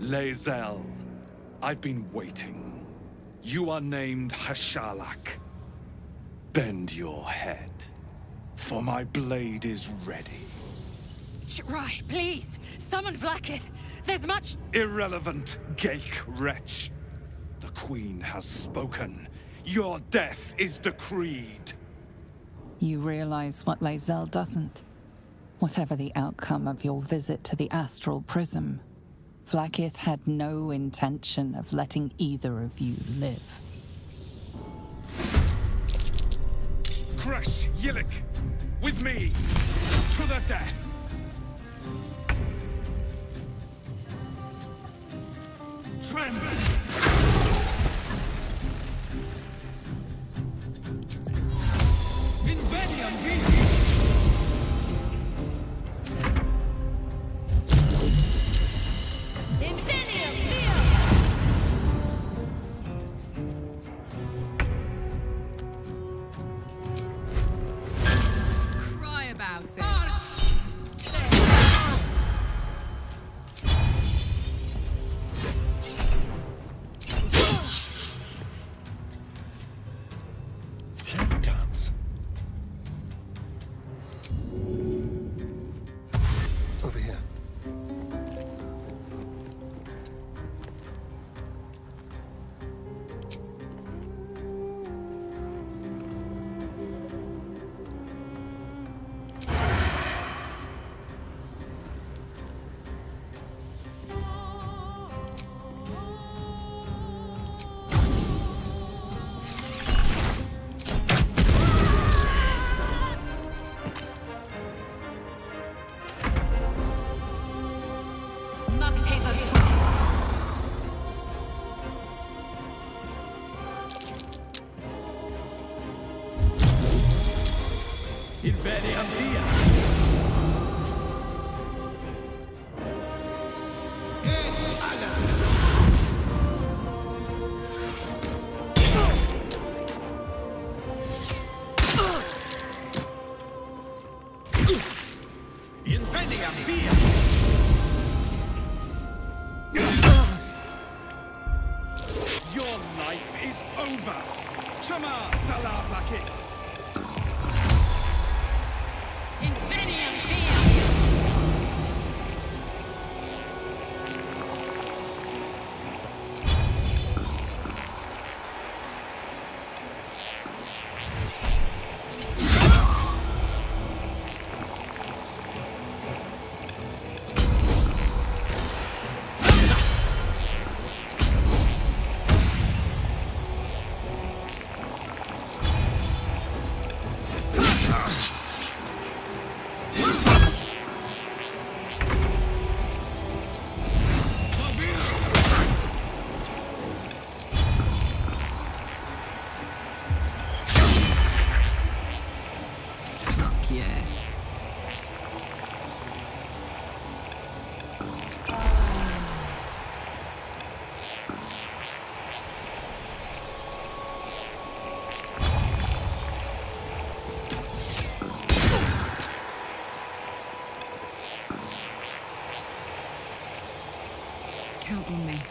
Lae'zel, I've been waiting. You are named Hashalak. Bend your head, for my blade is ready. Rai, please, summon Vlaakith. There's much... Irrelevant, Ghaik wretch. The Queen has spoken. Your death is decreed. You realize what Lae'zel doesn't? Whatever the outcome of your visit to the Astral Prism, Vlaakith had no intention of letting either of you live. Crush Yilik! With me! To the death! Tremble! Inveniam vi! Over here. Inveniam via! Inveniam via! Your life is over! Shamar Salah Vlaakith! Yes. Count on me.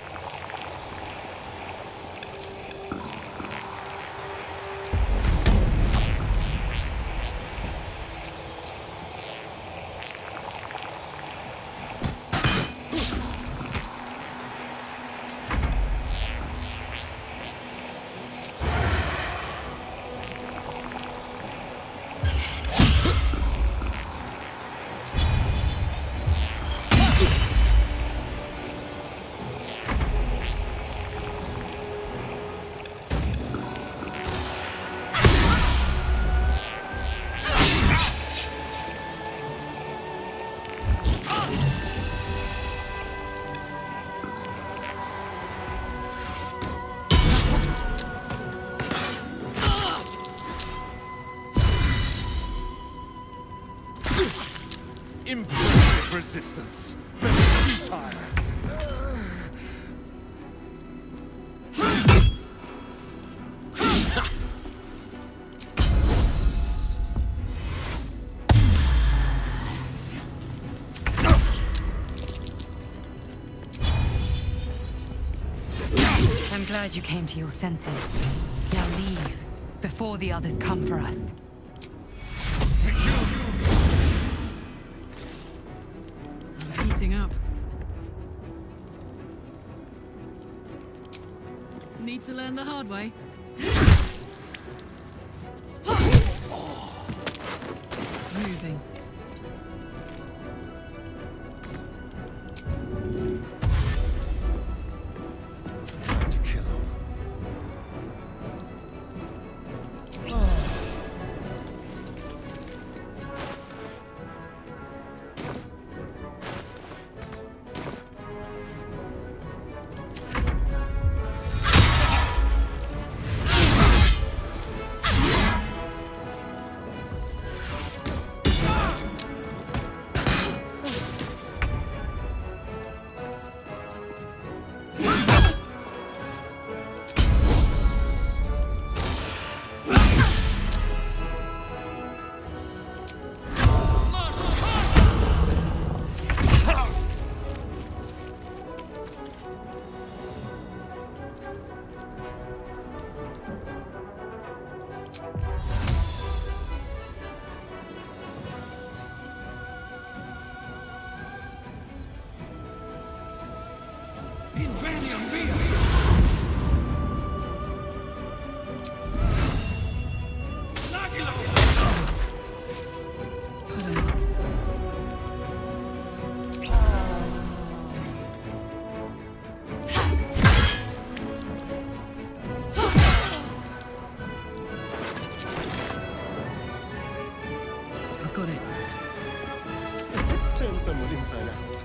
Impressive resistance, but futile. I'm glad you came to your senses. Now leave, before the others come for us. I'm heating up. Need to learn the hard way. Moving. Time to kill. I've got it. Let's turn someone inside out.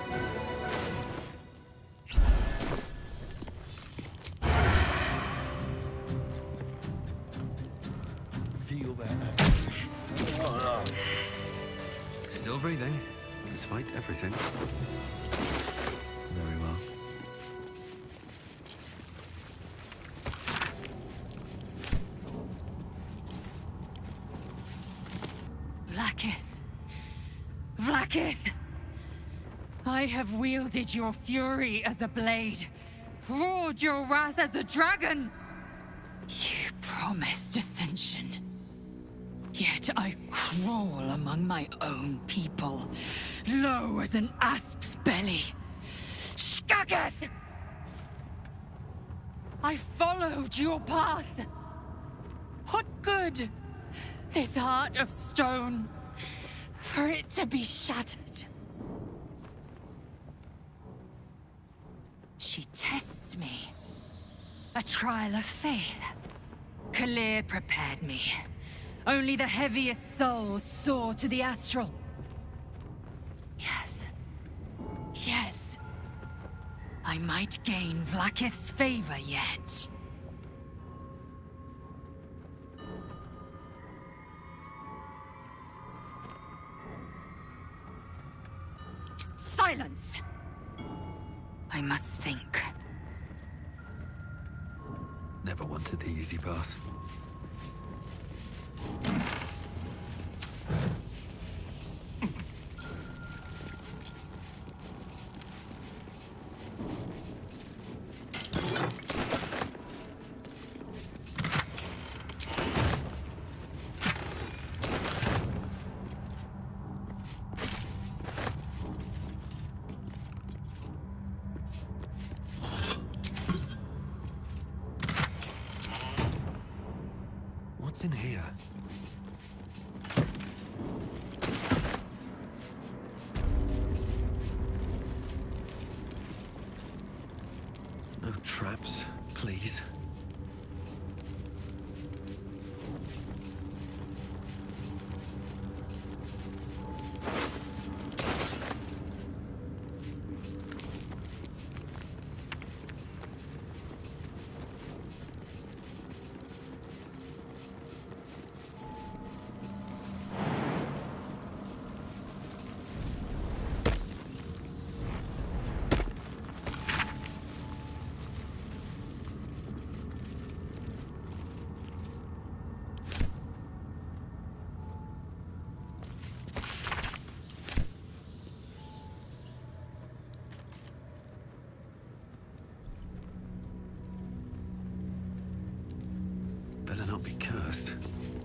Feel that anguish. Still breathing, despite everything. Very well. Vlaakith! Vlaakith! I have wielded your fury as a blade, roared your wrath as a dragon! You promised ascension. Yet I crawl among my own people, low as an asp's belly. Skageth! I followed your path. What good? This heart of stone, for it to be shattered. She tests me. A trial of faith. Kalir prepared me. Only the heaviest souls soar to the astral. Yes. Yes. I might gain Vlaakith's favor yet. Silence! I must think. Never wanted the easy path. What's in here? No traps, please. first.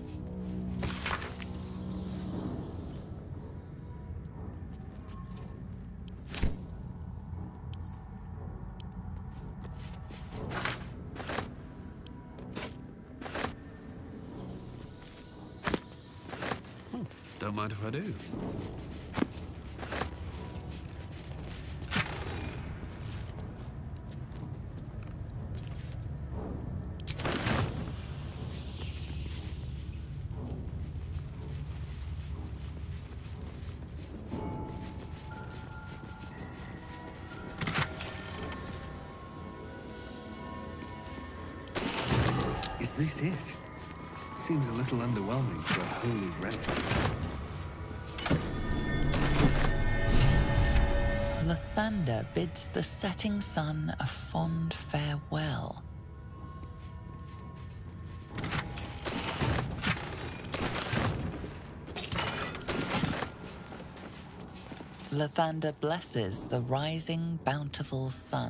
Don't mind if I do. Is this it? Seems a little underwhelming for a holy relic. Lathander bids the setting sun a fond farewell. Lathander blesses the rising, bountiful sun.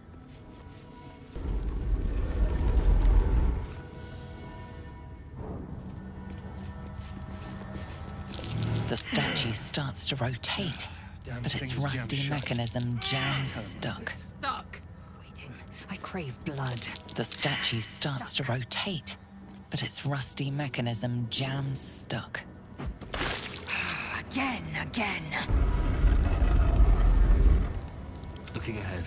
The statue starts to rotate, but its rusty mechanism jams stuck. Stuck. Waiting. I crave blood. The statue starts to rotate, but its rusty mechanism jams stuck. Again. Looking ahead.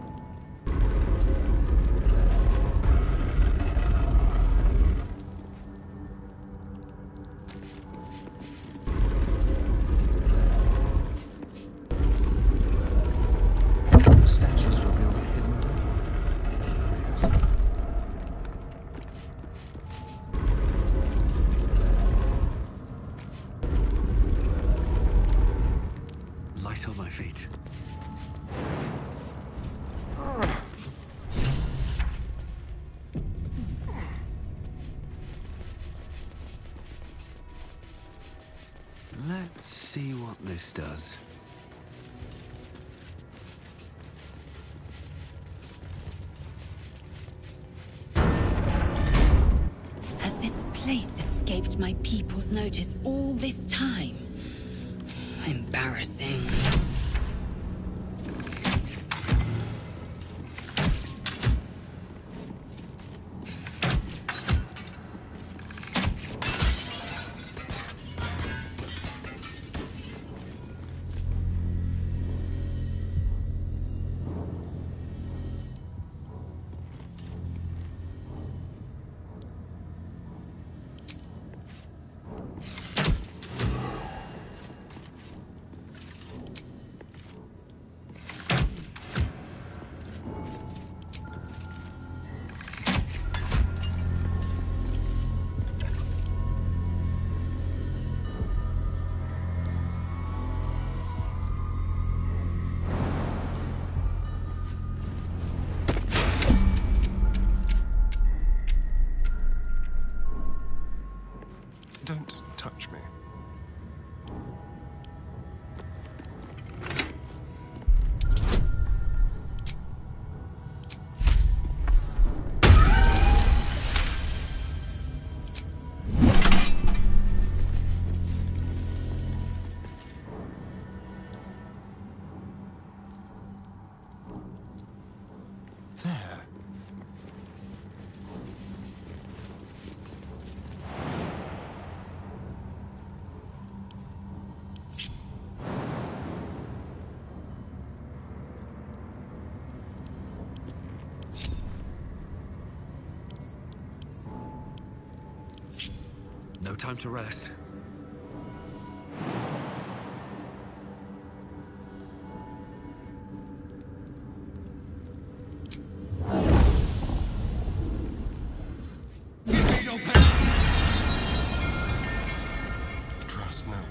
The statues reveal the hidden door. Curious. Light on my feet. Let's see what this does. Has this place escaped my people's notice all this time? Embarrassing. Don't touch me. There. No time to rest. Trust no one.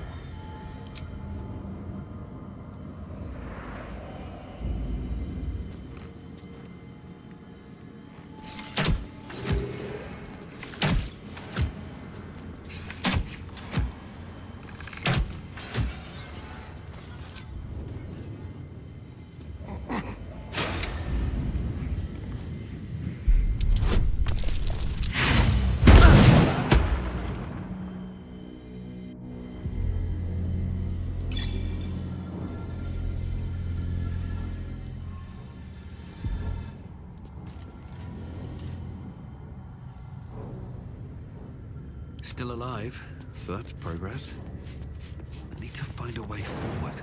still alive, so that's progress. I need to find a way forward.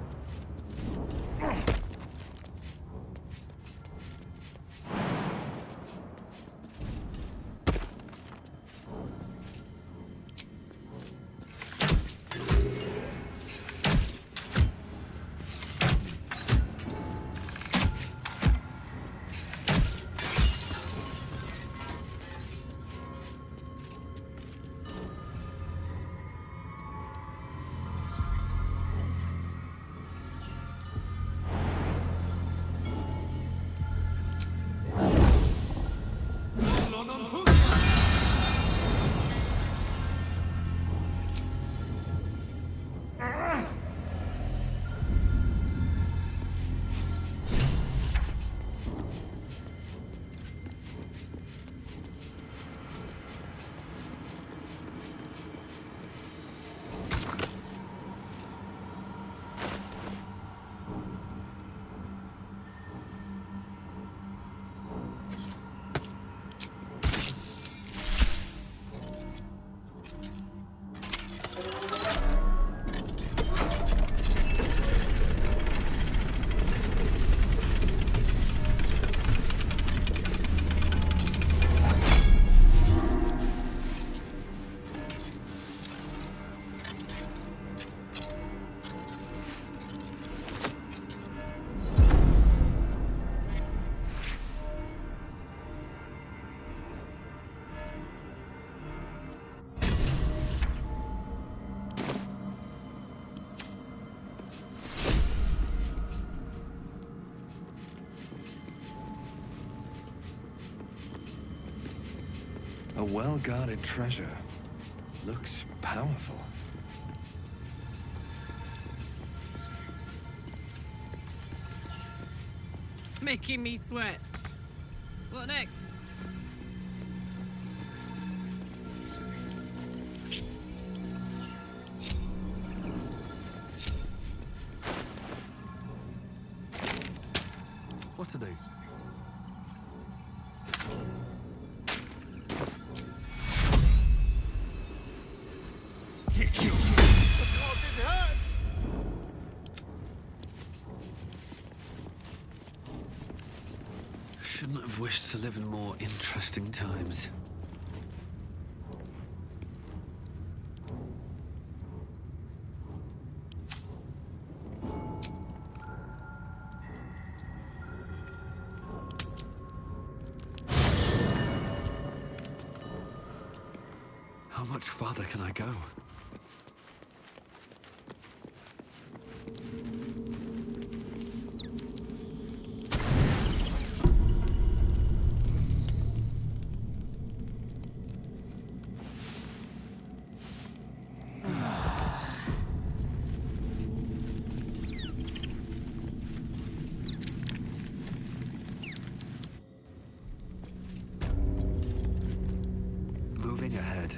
A well-guarded treasure. Looks powerful. Making me sweat. What next? What to do? Because it hurts! Shouldn't have wished to live in more interesting times. How much farther can I go? Moving ahead.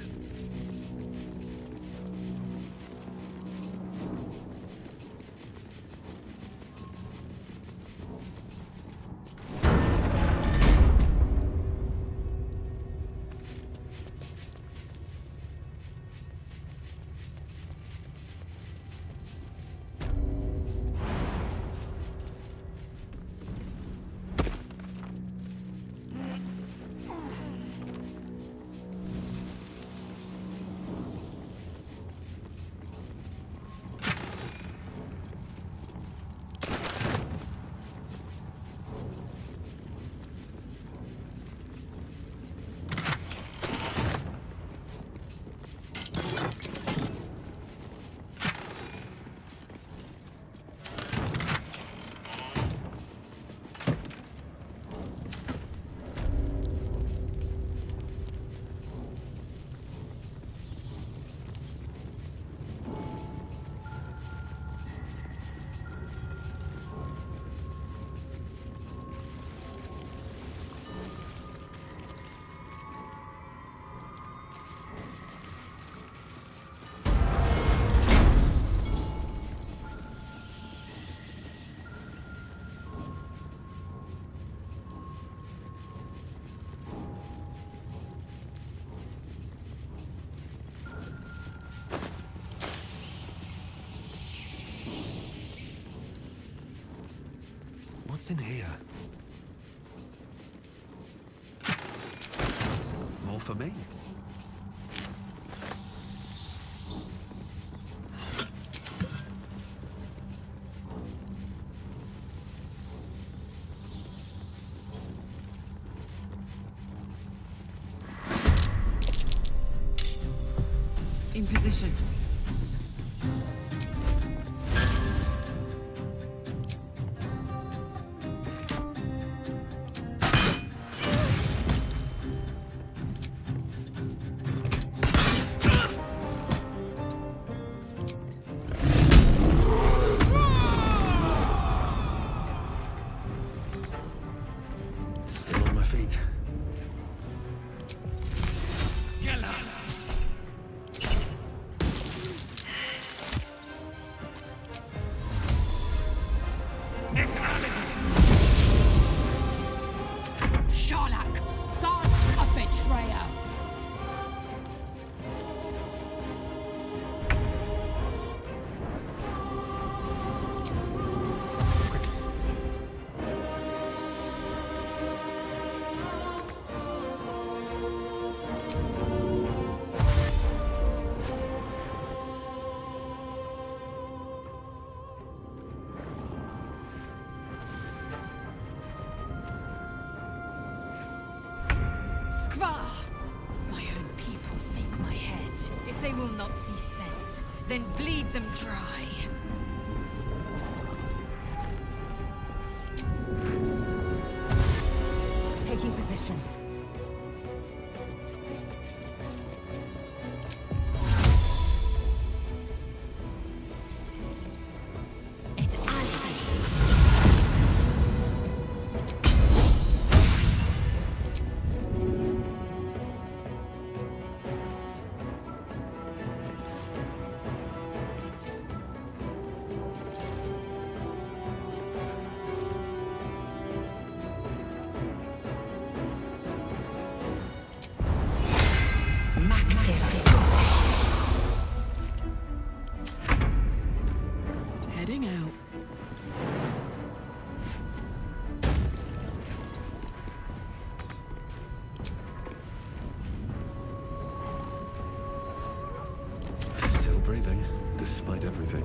What's in here? More for me. In position. Still on my feet. Sharlak, God's a betrayer. Skvar! My own people seek my head. If they will not see sense, then bleed them dry. Taking position. Et albi. Heading out. Still breathing, despite everything.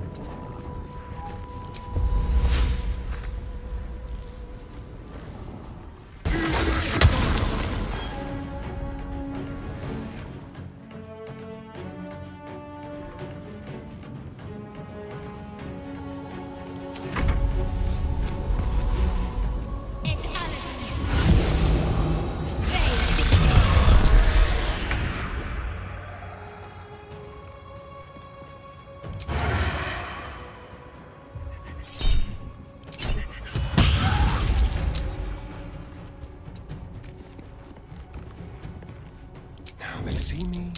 Et albi. Now they see me.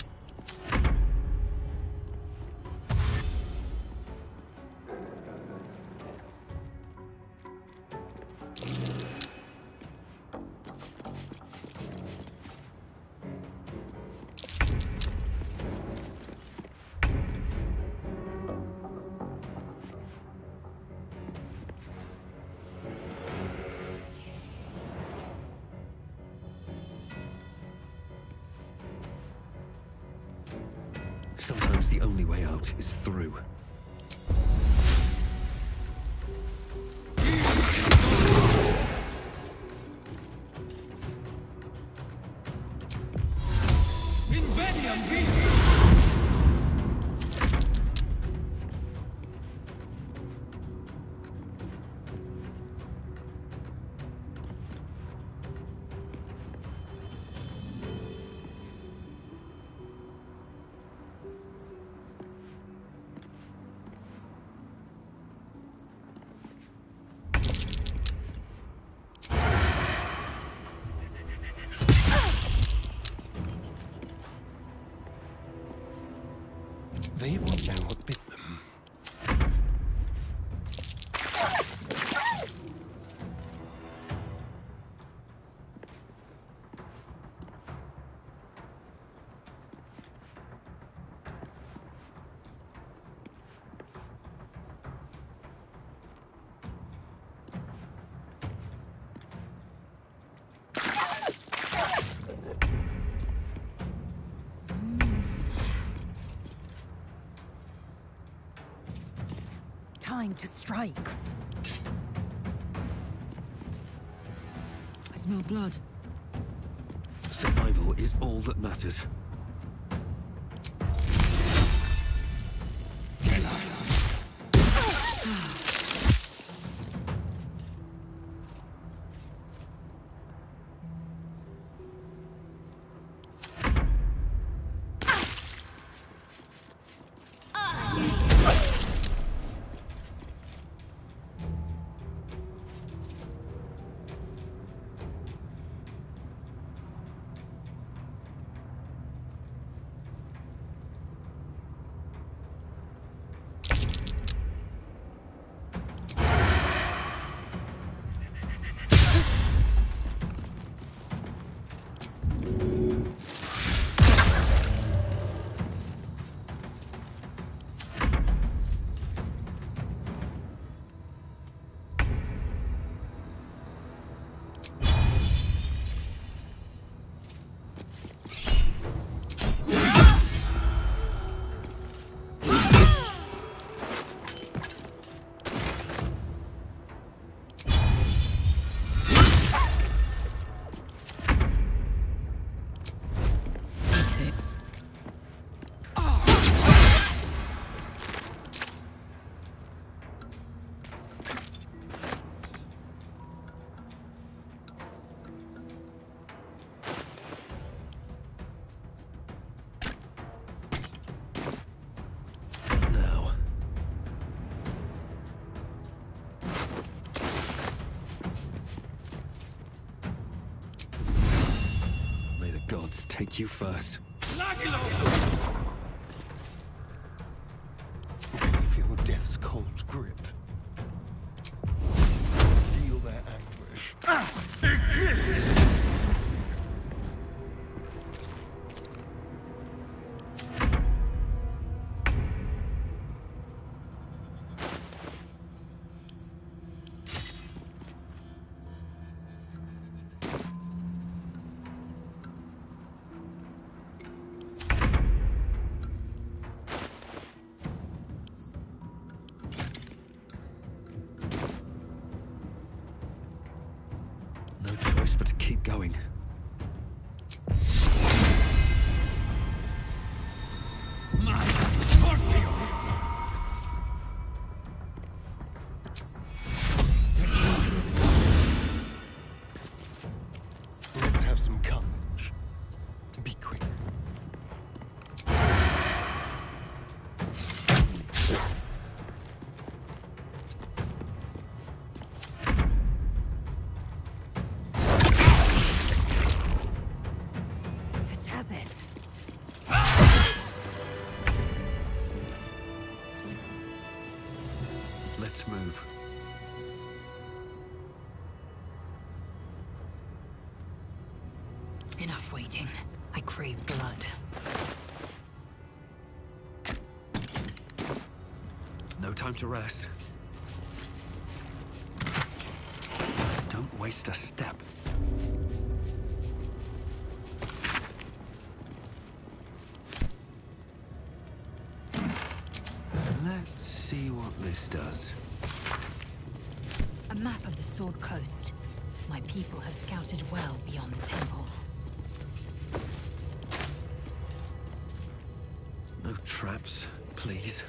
Sometimes the only way out is through. time to strike. I smell blood. Survival is all that matters. Gods take you first. Can you feel death's cold grip? Feel their anguish. Ignis! Going. Let's have some courage. Be quick. Let's move. Enough waiting. I crave blood. No time to rest. Don't waste a step. Let's see what this does. A map of the Sword Coast. My people have scouted well beyond the temple. No traps, please.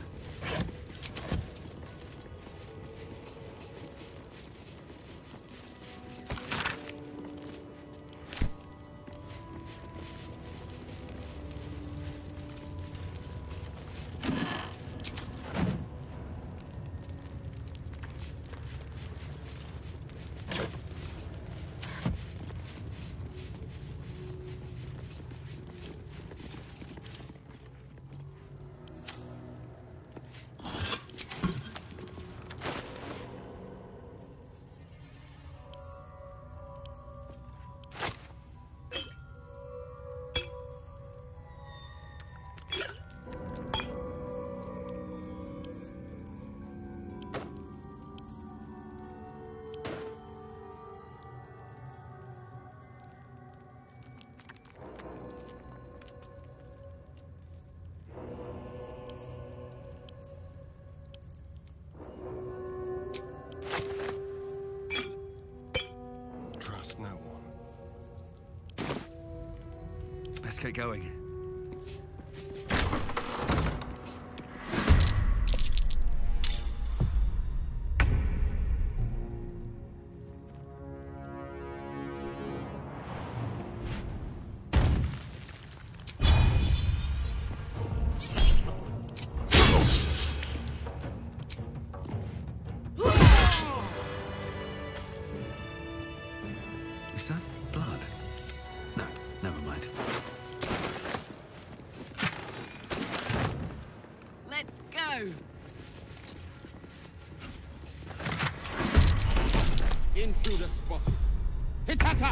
Let's get going. Is that blood? No, never mind. Let's go! Intruder spotted. Hitaka!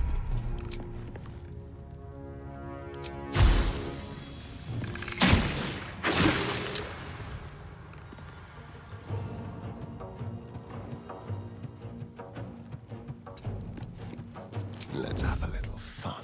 Let's have a little fun.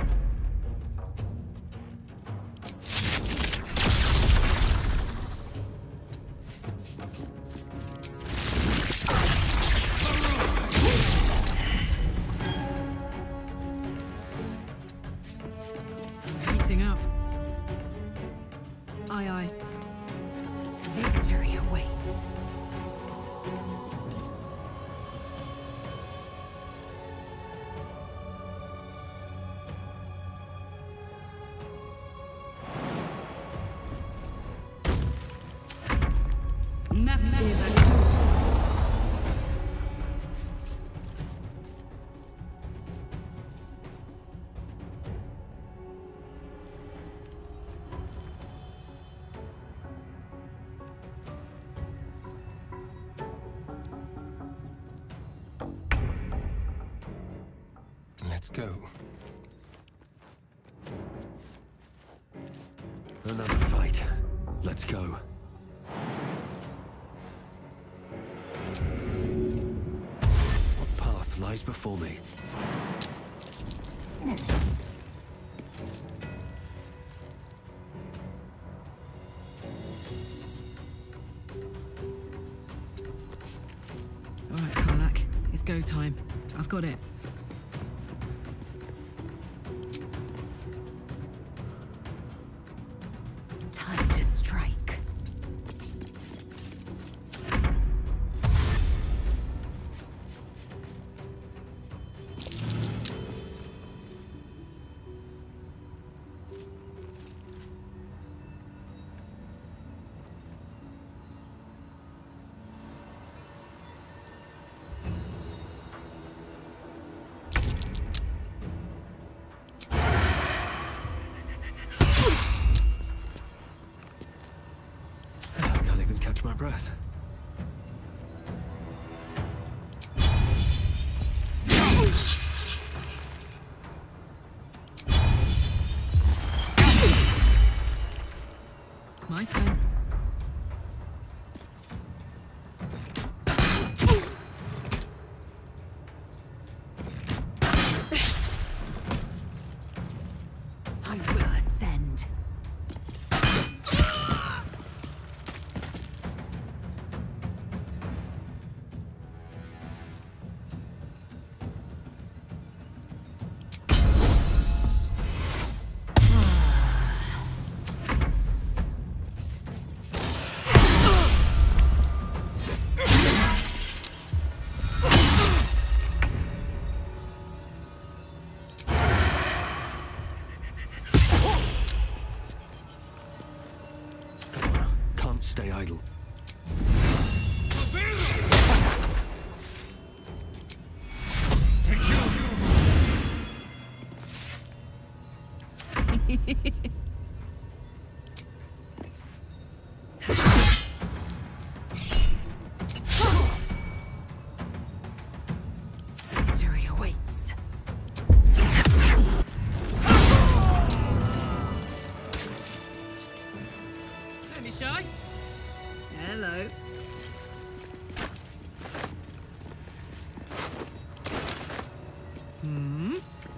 Heating up. Aye, aye. Victory awaits. Let's go. Another fight. Let's go. What path lies before me? All right, Karlach. It's go time. I've got it. Time to strike. I can't even catch my breath. My turn. I will ascend. Can't stay idle. Victory awaits. Don't be shy. Hello. Hmm?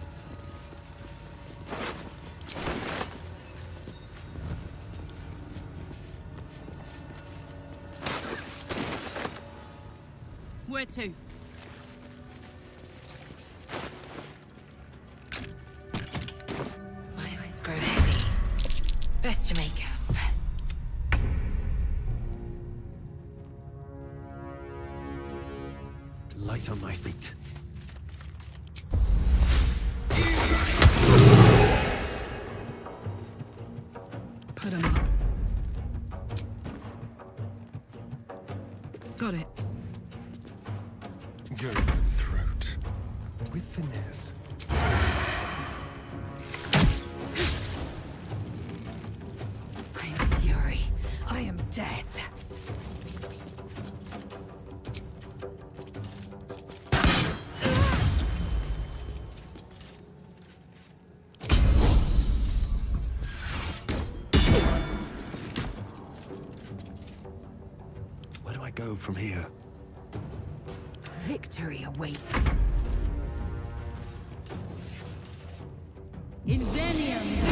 Where to? My eyes best to make up. Light on my feet. Put 'em up. Got it. Go for the throat. With finesse. I am fury. I am death. Where do I go from here? Victory awaits. Invenium!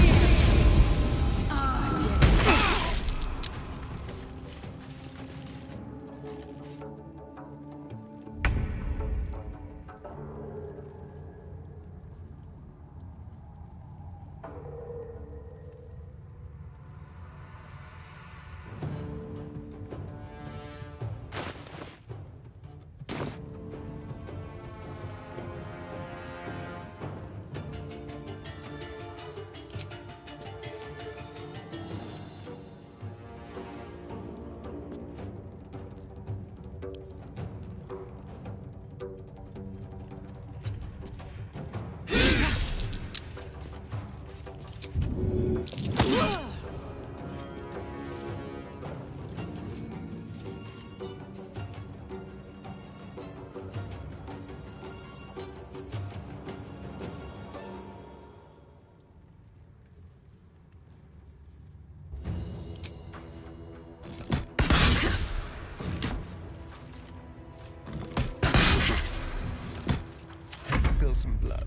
Let's spill some blood.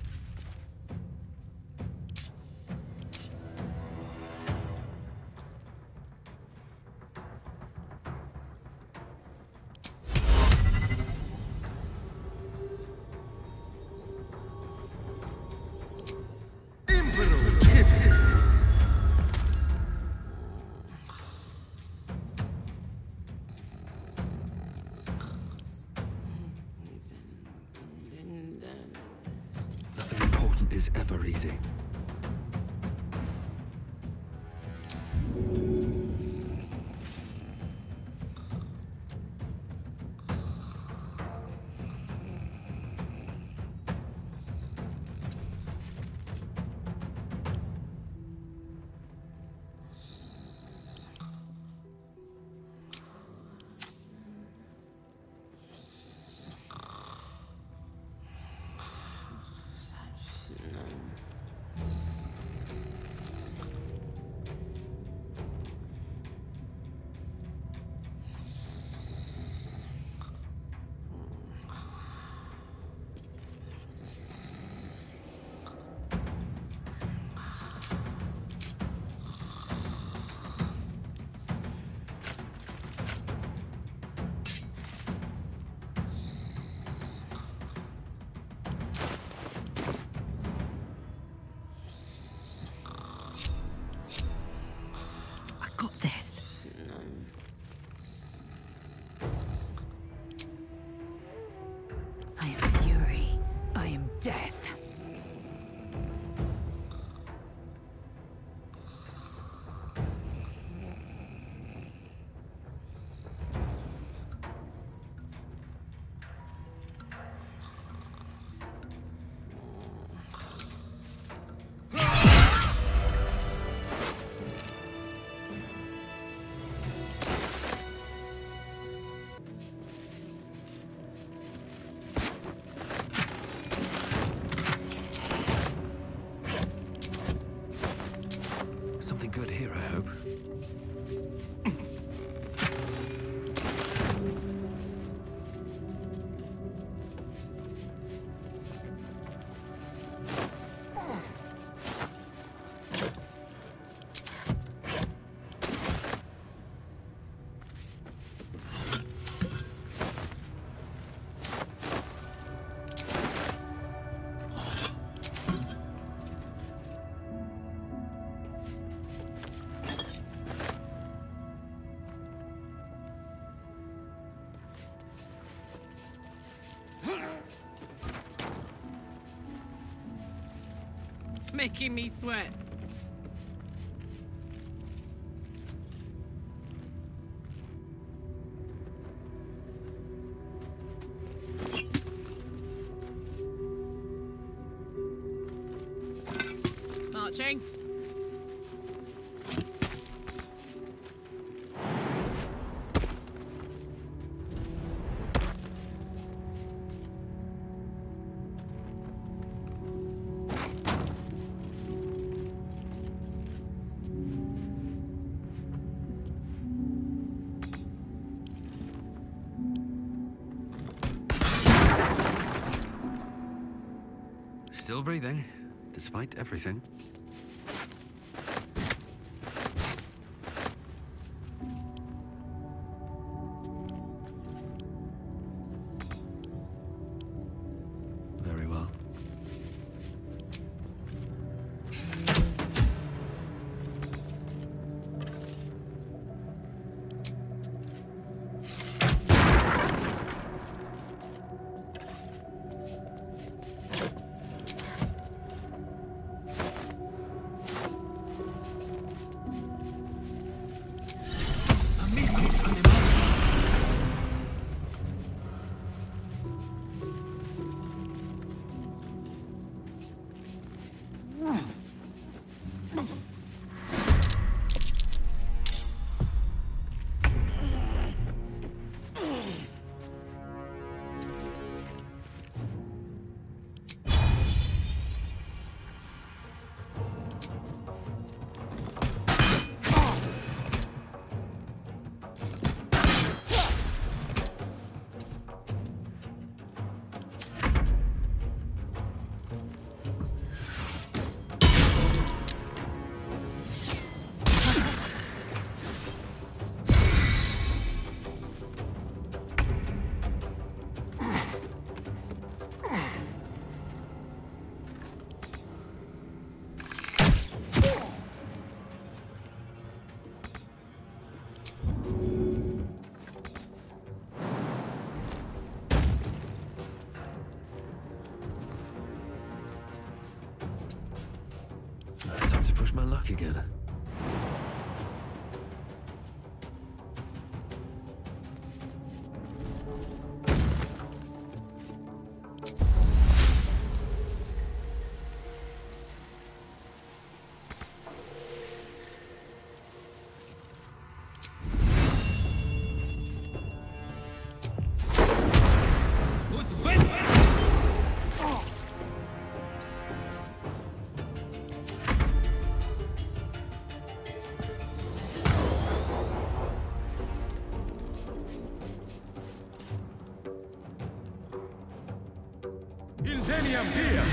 Nothing important is ever easy. Making me sweat. Marching. Still breathing, despite everything. Very well. Time to push my luck again. Inzeniam here!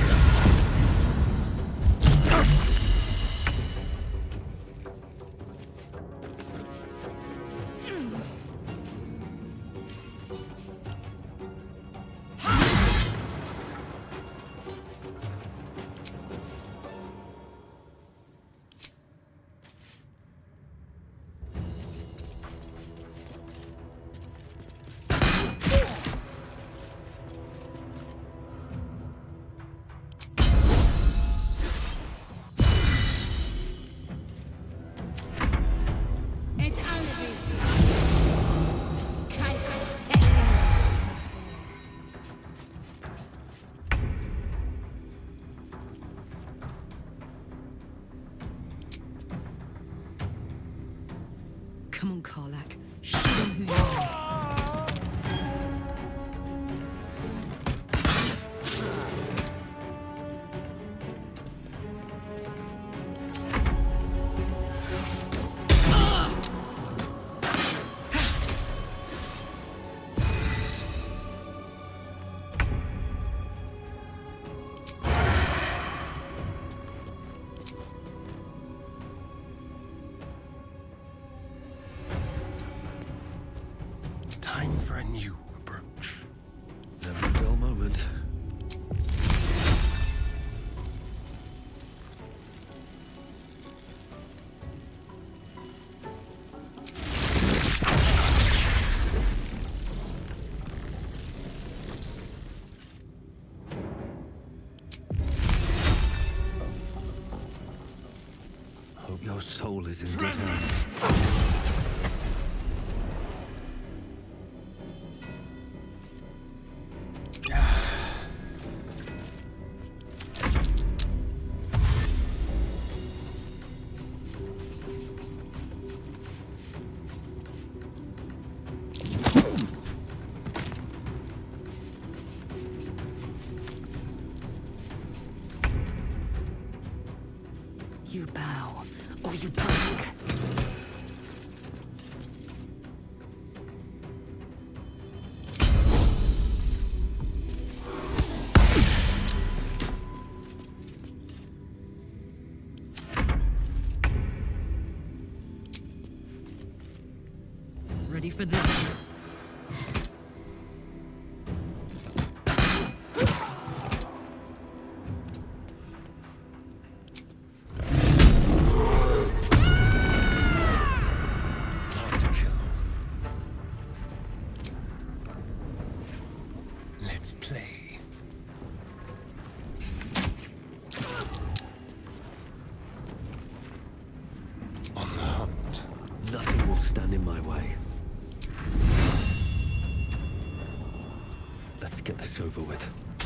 Come on, Karlach. Show them who you are. Time for a new approach. Never a dull moment. Hope your soul is in good hands. You bow, or you break. Ready for this? Let's play. On the hunt. Nothing will stand in my way. Let's get this over with.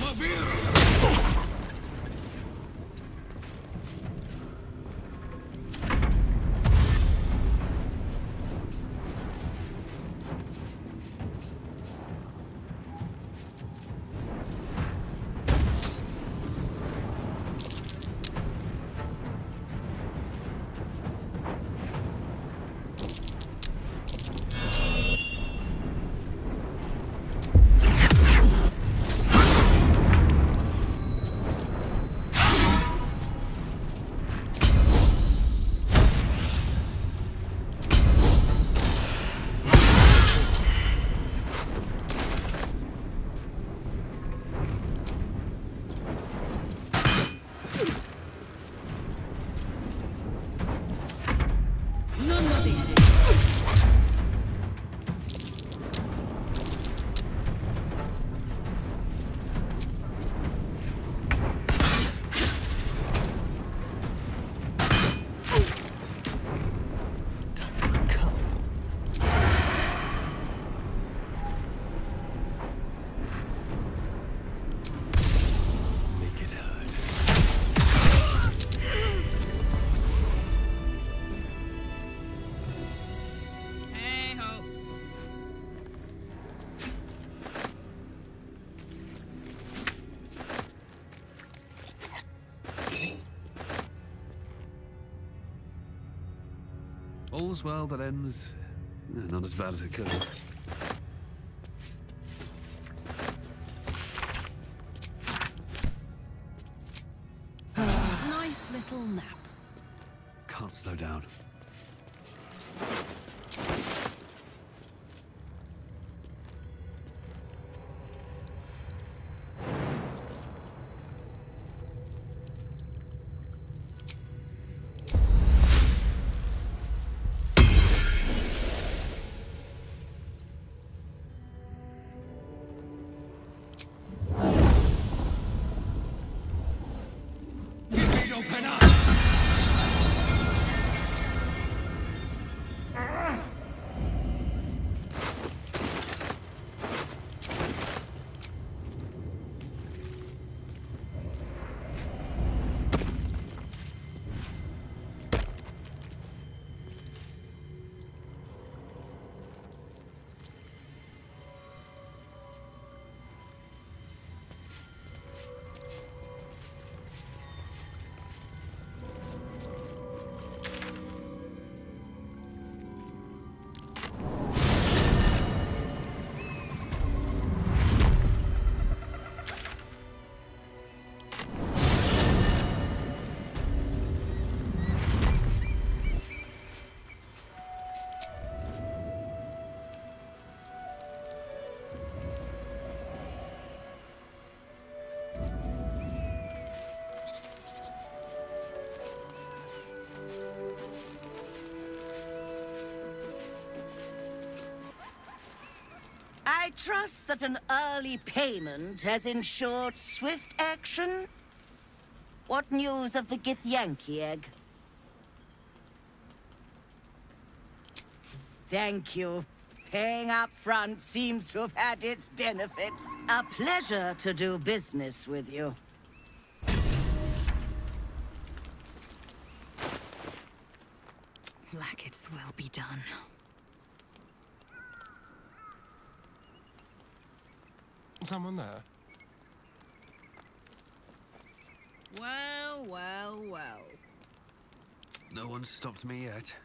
All's well that ends... not as bad as it could have. Nice little nap. Can't slow down. I trust that an early payment has ensured swift action? What news of the Githyanki egg? Thank you. Paying up front seems to have had its benefits. A pleasure to do business with you. Blacketh's will be done. Someone there? Well, well, well. No one's stopped me yet.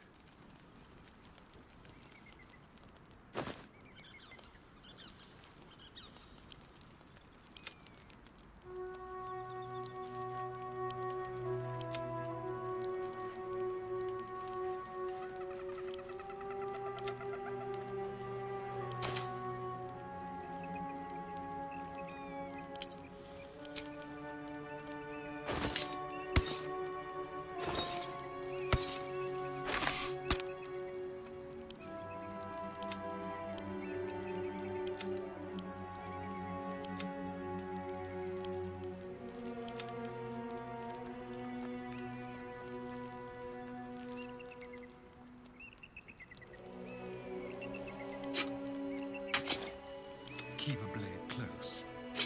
Keep a blade close.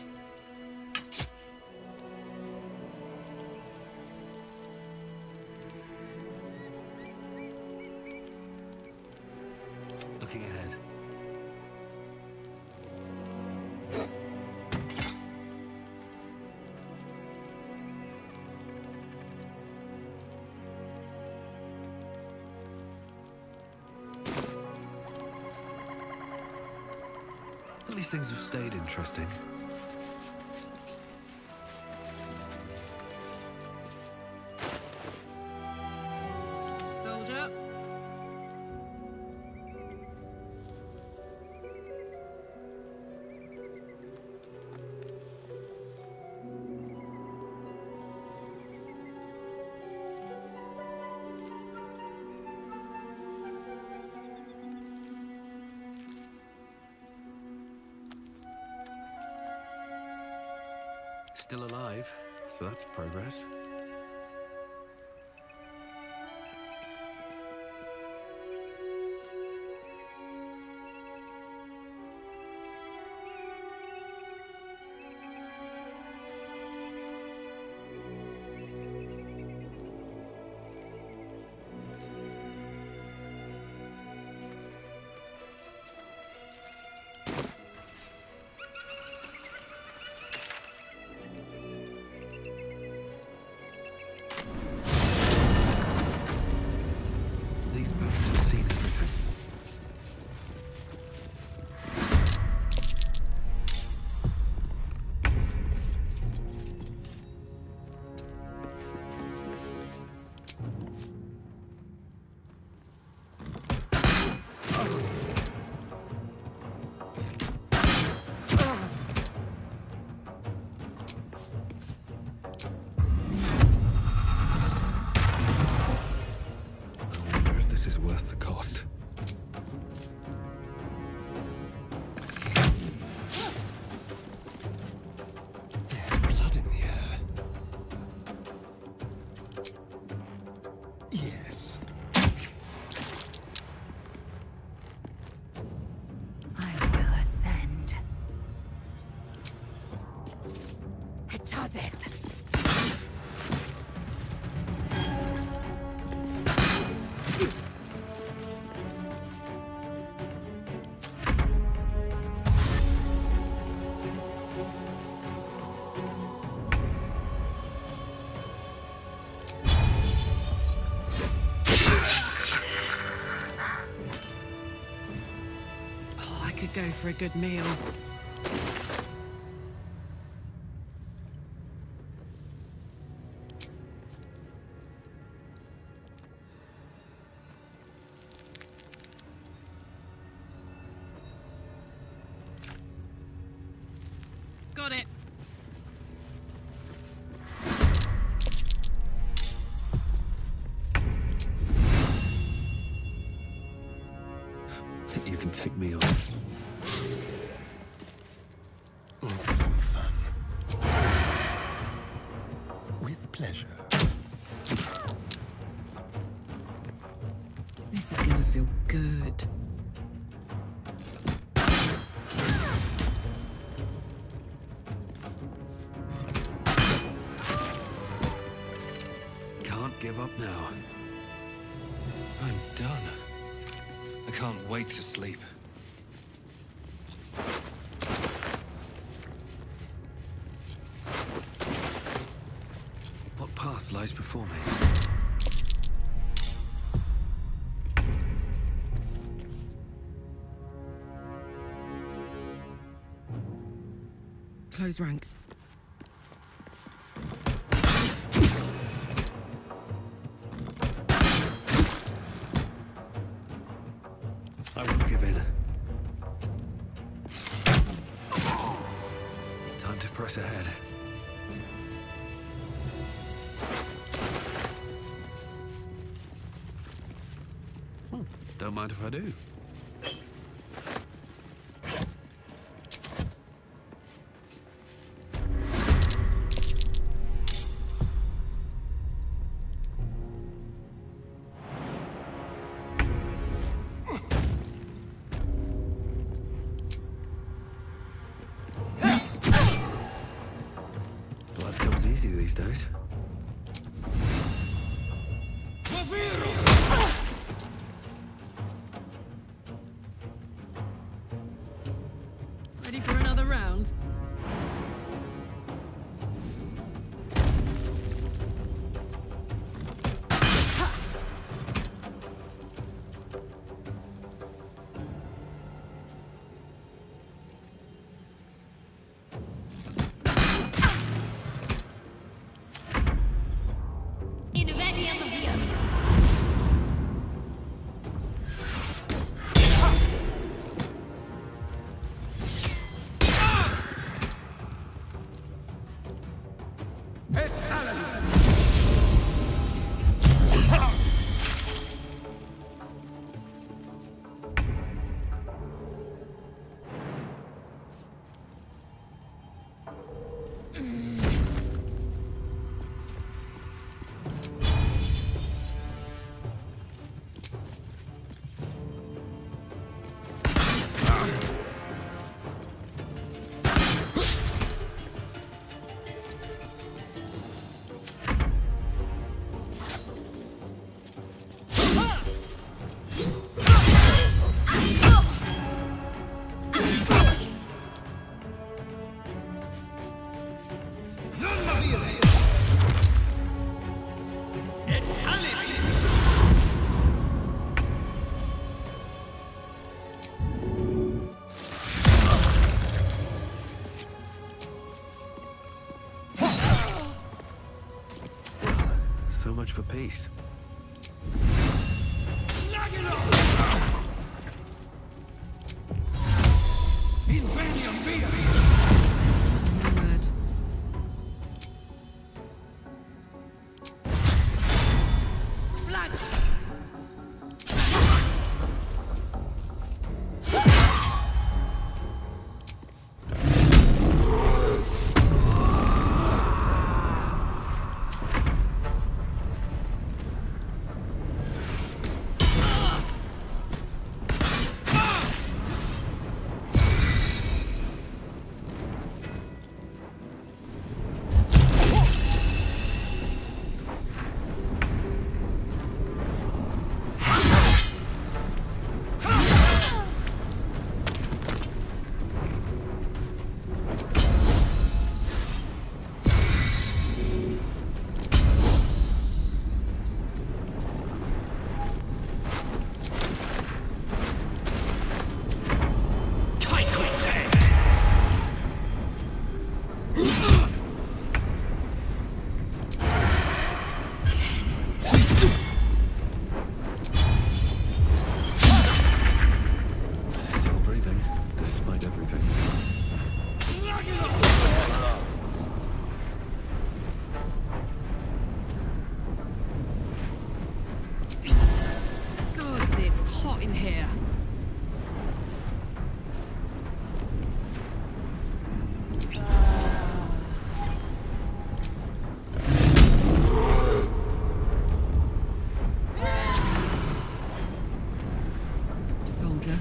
Looking ahead. At least things have stayed interesting. Soldier. Still alive, so that's progress. These boots have seen everything. I wonder if this is worth the cost. There's blood in the air. Yes. I will ascend. It does it. Oh, I could go for a good meal. Got it. Think you can take me on? Let's have some fun. With pleasure. This is gonna feel good. give up now. I'm done. I can't wait to sleep. What path lies before me? Close ranks. I won't give in. Time to press ahead. Don't mind if I do. Blood comes easy these days. Ready for another round? So much for peace. Word. Flags! Still breathing, despite everything. Gods, it's hot in here. Soldier.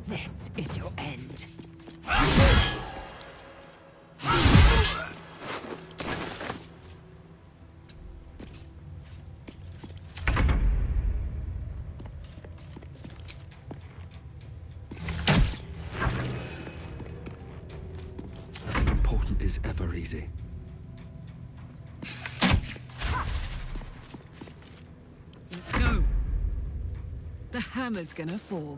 This is your end. Nothing important is ever easy. Let's go. The hammer's gonna fall.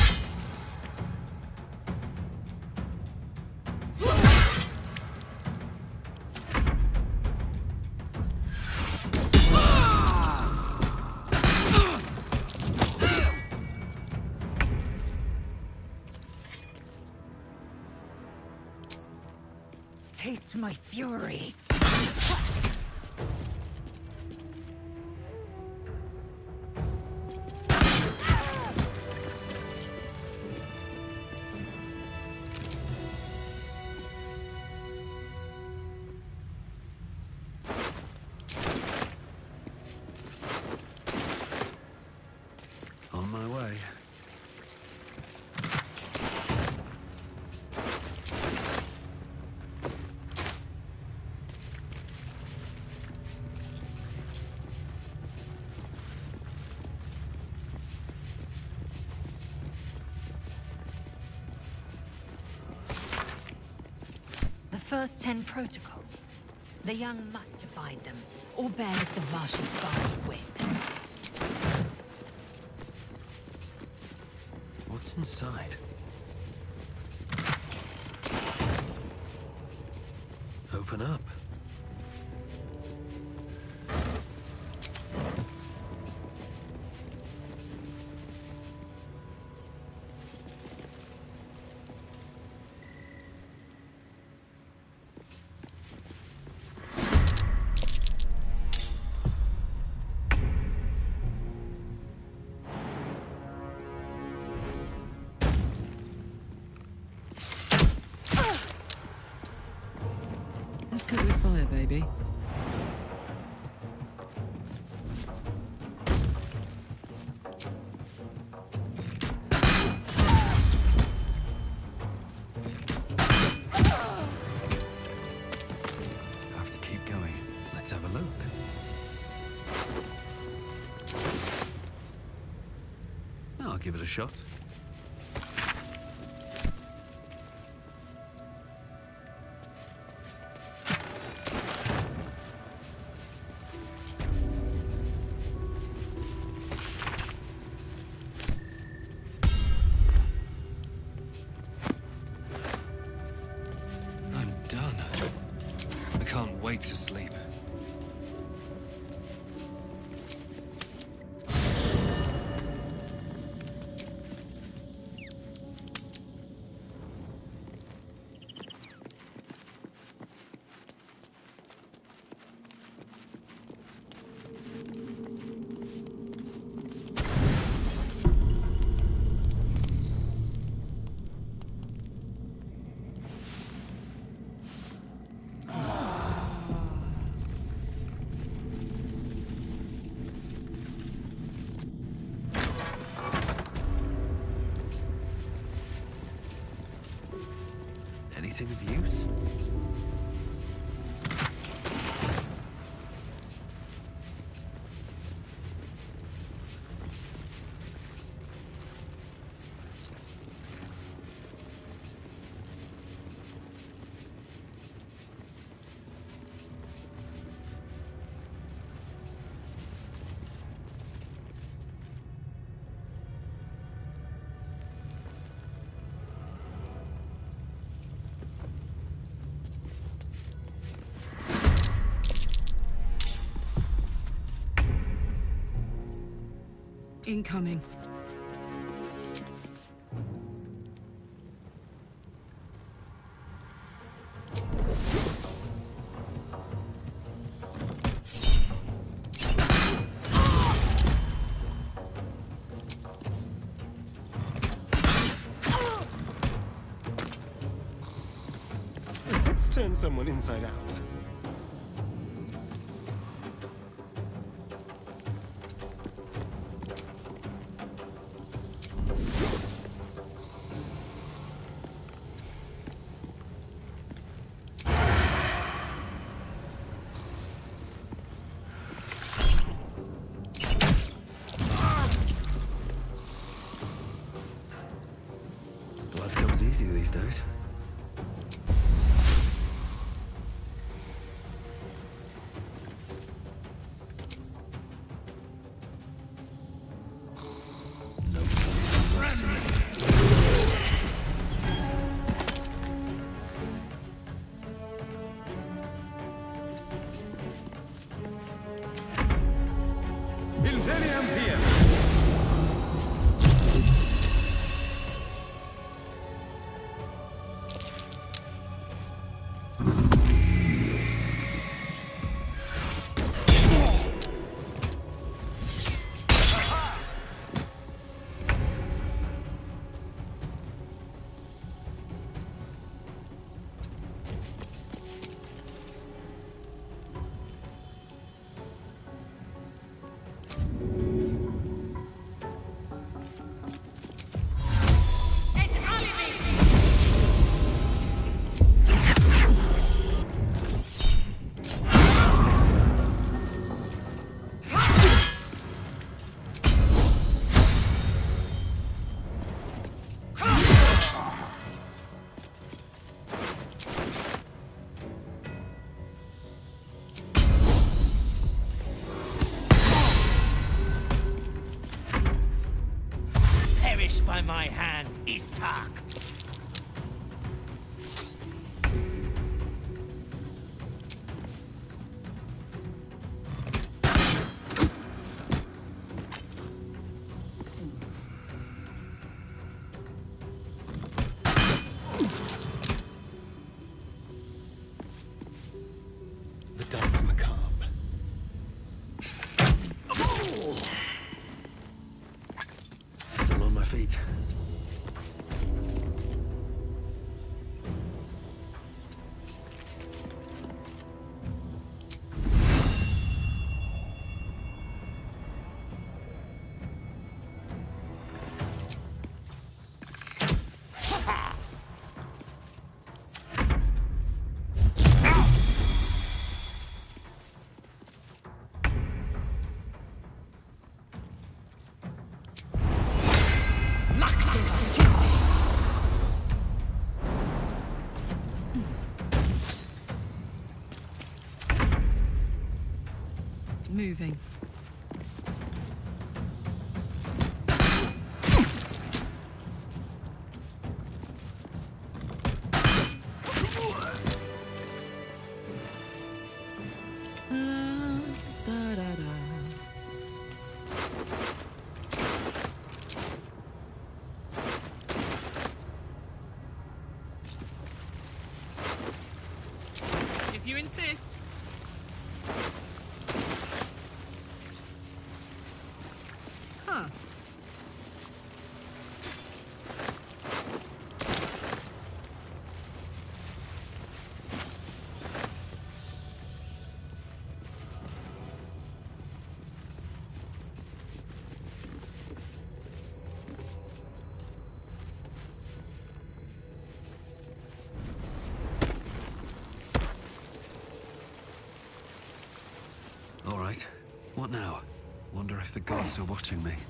Taste my fury. On my way. The first 10 protocol. The young might divide them, or bear the Savash's barbed whip. What's inside? Open up. Let's cook with fire, baby. Have to keep going. Let's have a look. I'll give it a shot. I'm done. I can't wait to sleep. Anything of use? Incoming. Let's turn someone inside out. Blood comes easy these days. No Incendium here! By my hand, Istark. The dance macabre. Still on my feet. Moving. If you insist. Huh. All right. What now? Wonder if the gods are watching me.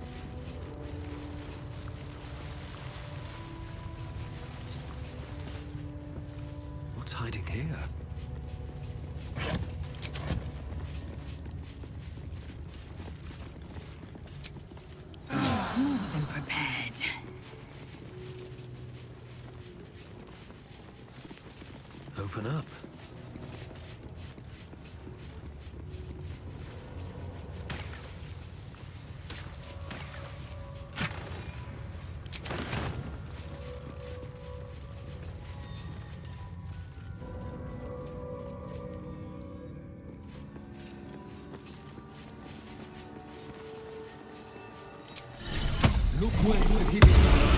What's hiding here? More than prepared. Open up. Look where's the healing.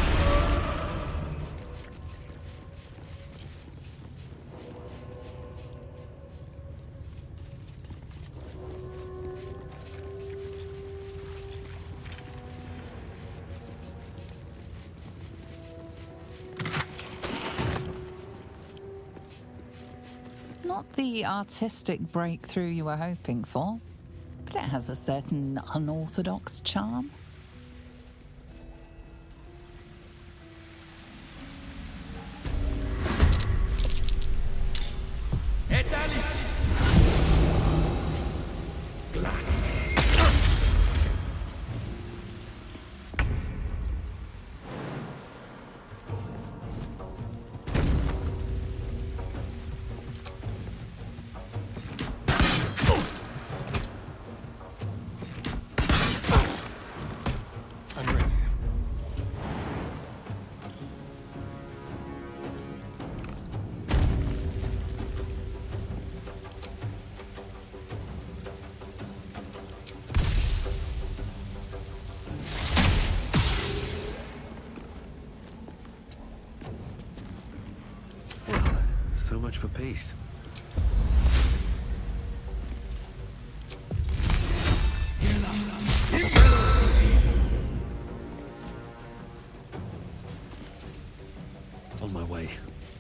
Not the artistic breakthrough you were hoping for, but it has a certain unorthodox charm. So much for peace. On my way.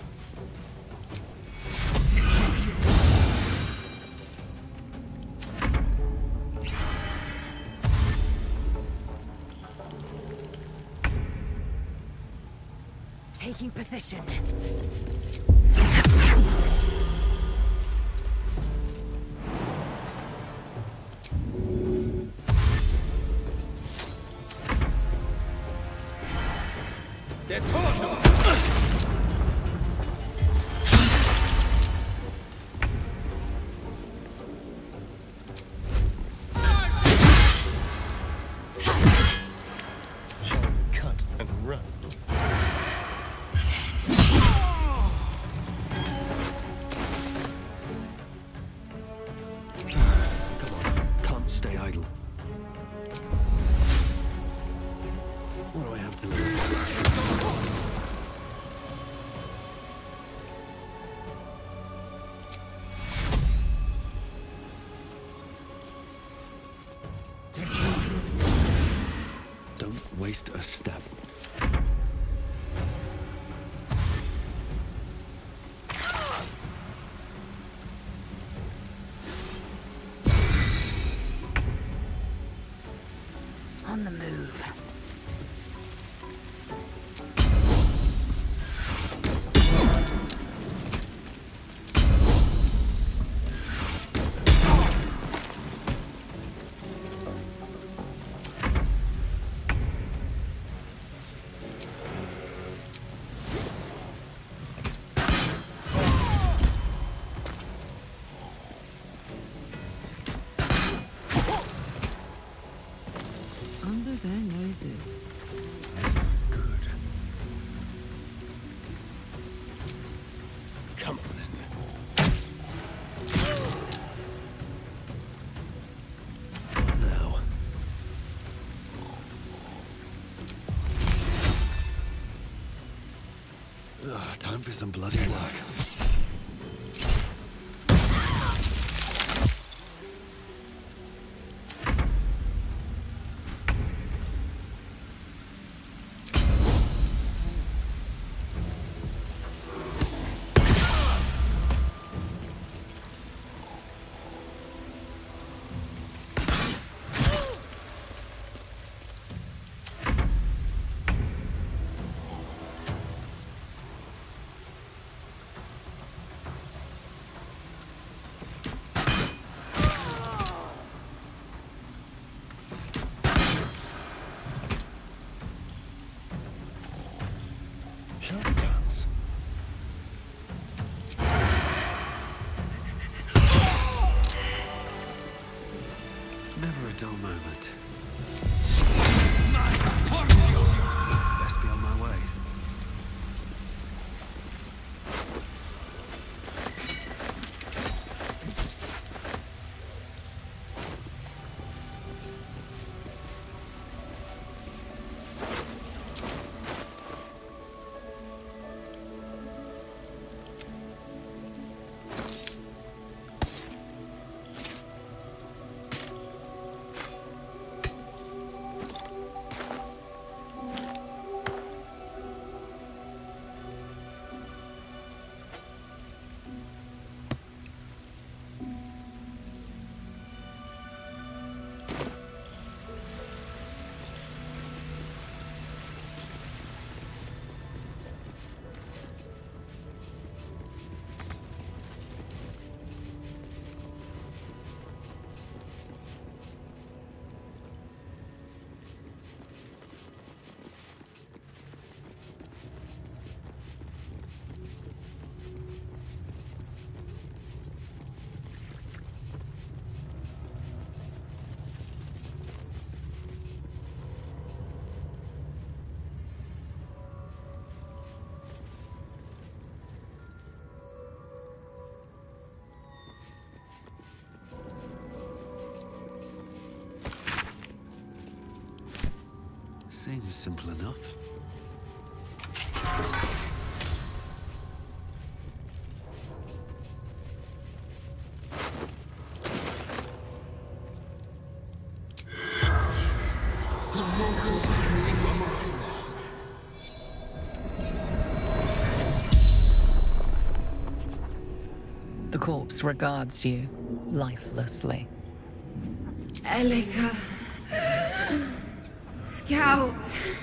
Taking position. Cut and run. Come on, can't stay idle. What do I have to lose? Don't waste a step. On the move. Under their noses. This feels good. Come on then. Now. Time for some bloody work. Shall we dance? Never a dull moment. Best be on my way. Seems simple enough. corpse regards you, lifelessly. Elika. Scout.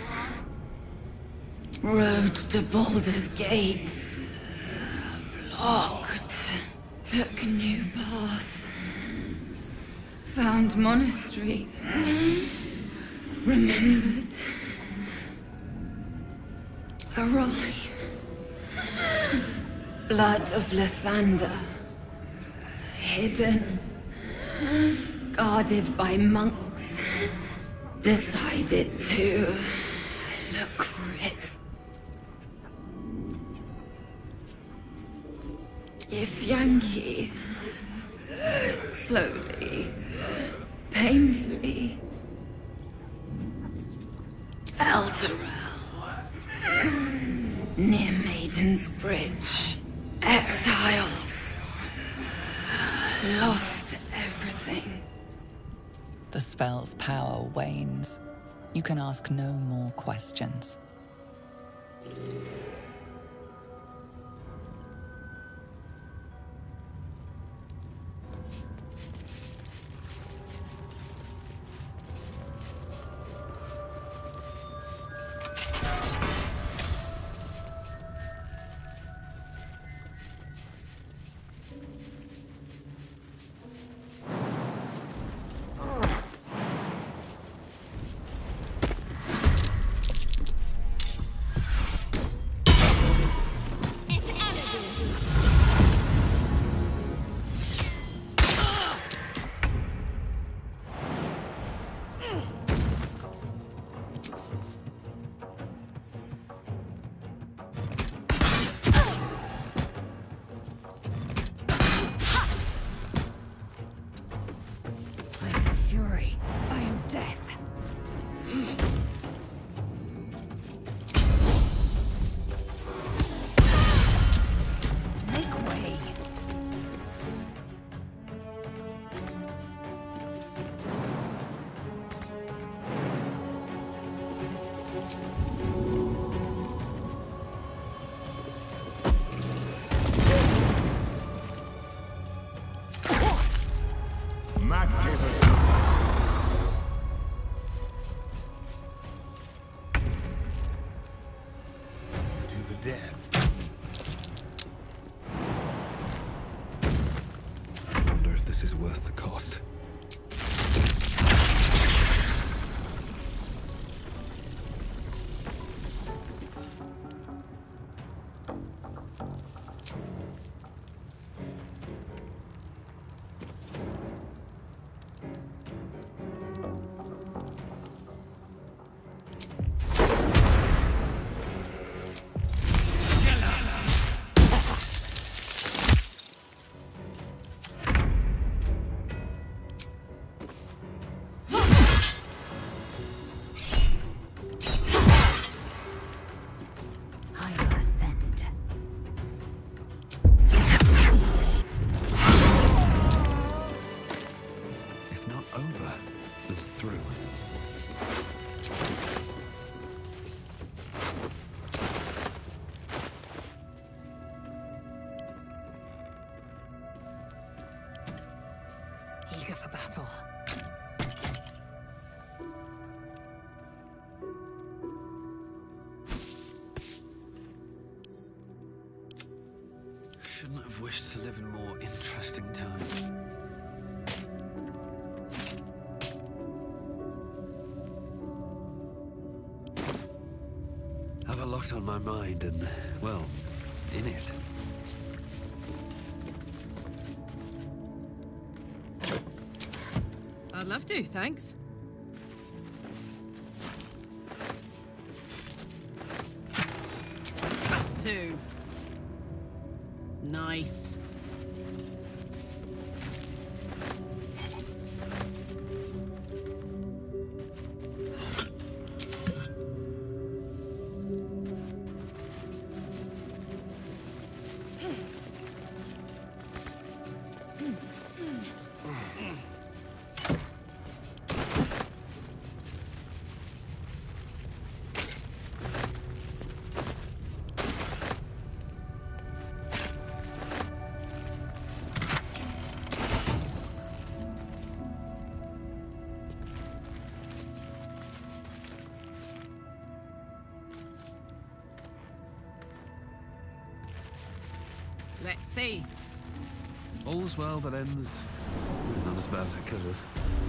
Road to Baldur's Gates. Blocked. Took a new path. Found monastery. Remembered. A rhyme. Blood of Lathander. Hidden. Guarded by monks. Decided to look for it. If Yankee. Slowly. Painfully. Elturel. Near Maiden's Bridge. Exiles. Lost everything. The spell's power wanes. You can ask no more questions. Death. I wonder if this is worth the cost. Eager for battle. Shouldn't have wished to live in more interesting times. Have a lot on my mind and, well, in it. I'd love to, thanks. Two. Nice. Let's see. All's well that ends not as bad as it could have.